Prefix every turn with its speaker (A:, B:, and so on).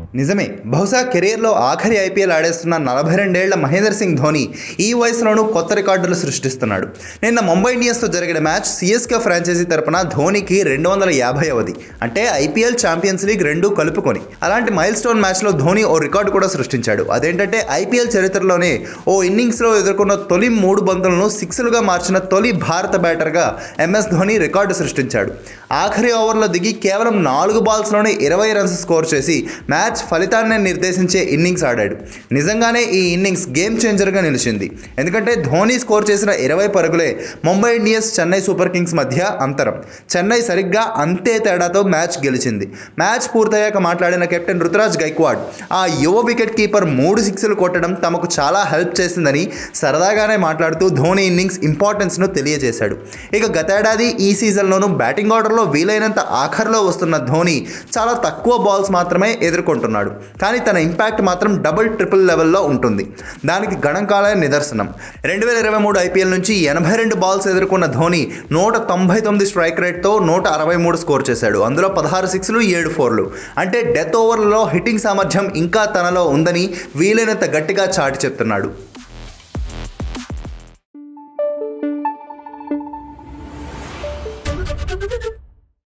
A: నిజమే. బహుశా కెరీర్లో ఆఖరి ఐపీఎల్ ఆడేస్తున్న 42 ఏళ్ల మహేంద్ర సింగ్ ధోని ఈ వయసులోనూ కొత్త రికార్డులు సృష్టిస్తున్నాడు. నిన్న ముంబై ఇండియన్స్తో జరిగిన మ్యాచ్ సిఎస్కే ఫ్రాంచైజీ తరపున ధోనికి 250వ, అంటే ఐపీఎల్ ఛాంపియన్స్ లీగ్ రెండూ కలుపుకొని. అలాంటి మైల్ స్టోన్ మ్యాచ్లో ధోని ఓ రికార్డు కూడా సృష్టించాడు. అదేంటంటే ఐపీఎల్ చరిత్రలోనే ఓ ఇన్నింగ్స్లో ఎదుర్కొన్న తొలి 3 బంతులను సిక్స్లుగా మార్చిన తొలి భారత బ్యాటర్గా ఎంఎస్ ధోని రికార్డు సృష్టించాడు. ఆఖరి ఓవర్లో దిగి కేవలం 4 బాల్స్లోనే 20 రన్స్ స్కోర్ చేసి మ్యాచ్ ఫలితాన్ని నిర్దేశించే ఇన్నింగ్స్ ఆడాడు. నిజంగానే ఈ ఇన్నింగ్స్ గేమ్ చేంజర్గా నిలిచింది. ఎందుకంటే ధోని స్కోర్ చేసిన 20 పరుగులే Mumbai Indians Chennai super kings మధ్య అంతరం. చెన్నై సరిగ్గా అంతే తేడాతో మ్యాచ్ గెలిచింది. మ్యాచ్ పూర్తయ్యాక మాట్లాడిన కెప్టెన్ రుతురాజ్ గైక్వాడ్ ఆ యువ వికెట్ కీపర్ 3 సిక్స్లు కొట్టడం తమకు చాలా హెల్ప్ చేసిందని సరదాగానే మాట్లాడుతూ ధోని ఇన్నింగ్స్ ఇంపార్టెన్స్ను తెలియజేశాడు. ఇక గతేడాది ఈ సీజన్లోనూ బ్యాటింగ్ ఆర్డర్లో వీలైనంత ఆఖరిలో వస్తున్న ధోని చాలా తక్కువ బాల్స్ మాత్రమే ఎదుర్కొంటున్నాడు. కానీ తన ఇంపాక్ట్ మాత్రం డబుల్ ట్రిపుల్ లెవెల్లో ఉంటుంది. దానికి గణాంకాలే నిదర్శనం. 2023 ఐపీఎల్ నుంచి 82 బాల్స్ ఎదుర్కొన్న ధోని 199 స్ట్రైక్ రేట్తో 163 స్కోర్ చేశాడు. అందులో 16 సిక్స్లు 7 ఫోర్లు. అంటే డెత్ ఓవర్లలో హిట్టింగ్ సామర్థ్యం ఇంకా తనలో ఉందని వీలైనంత గట్టిగా చాటి చెప్తున్నాడు.